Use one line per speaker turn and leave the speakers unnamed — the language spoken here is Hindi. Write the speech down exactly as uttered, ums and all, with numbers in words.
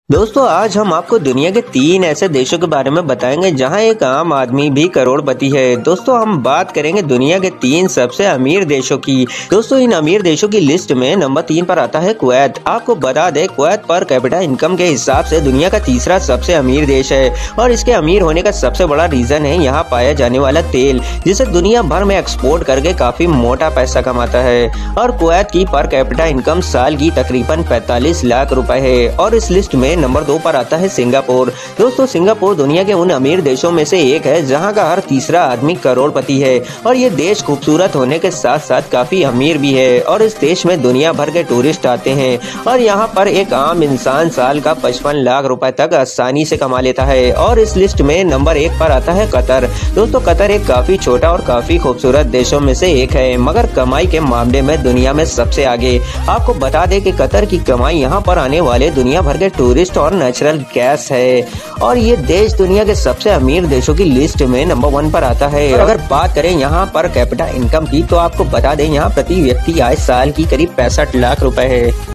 दोस्तों आज हम आपको दुनिया के तीन ऐसे देशों के बारे में बताएंगे जहां एक आम आदमी भी करोड़पति है। दोस्तों हम बात करेंगे दुनिया के तीन सबसे अमीर देशों की। दोस्तों इन अमीर देशों की लिस्ट में नंबर तीन पर आता है कुवैत। आपको बता दें कुवैत पर कैपिटा इनकम के हिसाब से दुनिया का तीसरा सबसे अमीर देश है और इसके अमीर होने का सबसे बड़ा रीजन है यहाँ पाया जाने वाला तेल, जिसे दुनिया भर में एक्सपोर्ट करके काफी मोटा पैसा कमाता है। और कुवैत की पर कैपिटा इनकम साल की तकरीबन पैंतालीस लाख रुपए है। और इस लिस्ट में नंबर दो पर आता है सिंगापुर। दोस्तों सिंगापुर दुनिया के उन अमीर देशों में से एक है जहां का हर तीसरा आदमी करोड़पति है और ये देश खूबसूरत होने के साथ साथ काफी अमीर भी है और इस देश में दुनिया भर के टूरिस्ट आते हैं और यहाँ पर एक आम इंसान साल का पचपन लाख रुपए तक आसानी से कमा लेता है। और इस लिस्ट में नंबर एक पर आता है कतर। दोस्तों कतर एक काफी छोटा और काफी खूबसूरत देशों में से एक है मगर कमाई के मामले में दुनिया में सबसे आगे। आपको बता दें कि कतर की कमाई यहाँ पर आने वाले दुनिया भर के टूरिस्ट और नेचुरल गैस है और ये देश दुनिया के सबसे अमीर देशों की लिस्ट में नंबर वन पर आता है। अगर बात करें यहाँ पर कैपिटा इनकम की तो आपको बता दें यहाँ प्रति व्यक्ति आय साल की करीब पैंसठ लाख रुपए है।